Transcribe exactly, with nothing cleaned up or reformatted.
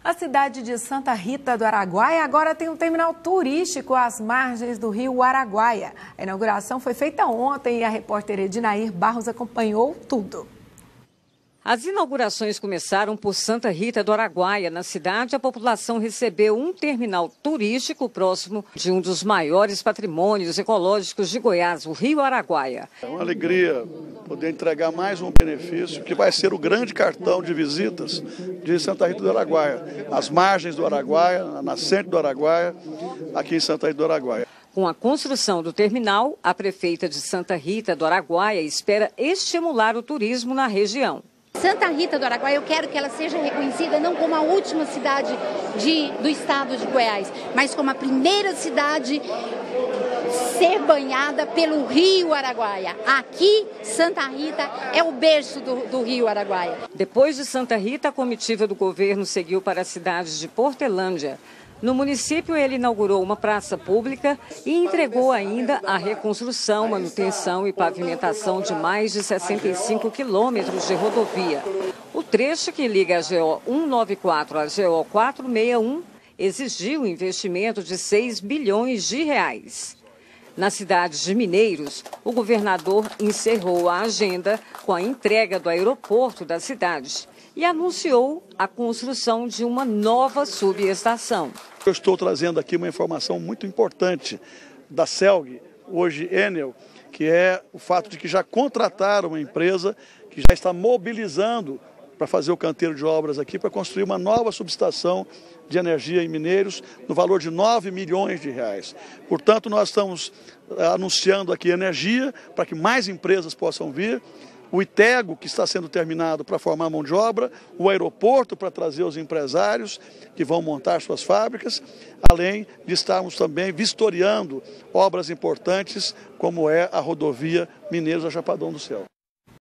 A cidade de Santa Rita do Araguaia agora tem um terminal turístico às margens do rio Araguaia. A inauguração foi feita ontem e a repórter Edinair Barros acompanhou tudo. As inaugurações começaram por Santa Rita do Araguaia. Na cidade, a população recebeu um terminal turístico próximo de um dos maiores patrimônios ecológicos de Goiás, o rio Araguaia. É uma alegria poder entregar mais um benefício que vai ser o grande cartão de visitas de Santa Rita do Araguaia. As margens do Araguaia, a nascente do Araguaia, aqui em Santa Rita do Araguaia. Com a construção do terminal, a prefeita de Santa Rita do Araguaia espera estimular o turismo na região. Santa Rita do Araguaia, eu quero que ela seja reconhecida não como a última cidade de, do estado de Goiás, mas como a primeira cidade ser banhada pelo rio Araguaia. Aqui, Santa Rita é o berço do, do rio Araguaia. Depois de Santa Rita, a comitiva do governo seguiu para a cidade de Portelândia. No município, ele inaugurou uma praça pública e entregou ainda a reconstrução, manutenção e pavimentação de mais de sessenta e cinco quilômetros de rodovia. O trecho que liga a G O cento e noventa e quatro à G O quatrocentos e sessenta e um exigiu um investimento de seis bilhões de reais. Na cidade de Mineiros, o governador encerrou a agenda com a entrega do aeroporto da cidade e anunciou a construção de uma nova subestação. Eu estou trazendo aqui uma informação muito importante da CELG, hoje Enel, que é o fato de que já contrataram uma empresa que já está mobilizando para fazer o canteiro de obras aqui, para construir uma nova subestação de energia em Mineiros, no valor de nove milhões de reais. Portanto, nós estamos anunciando aqui energia para que mais empresas possam vir, o ITEGO, que está sendo terminado para formar mão de obra, o aeroporto para trazer os empresários que vão montar suas fábricas, além de estarmos também vistoriando obras importantes, como é a rodovia Mineiros a Chapadão do Céu.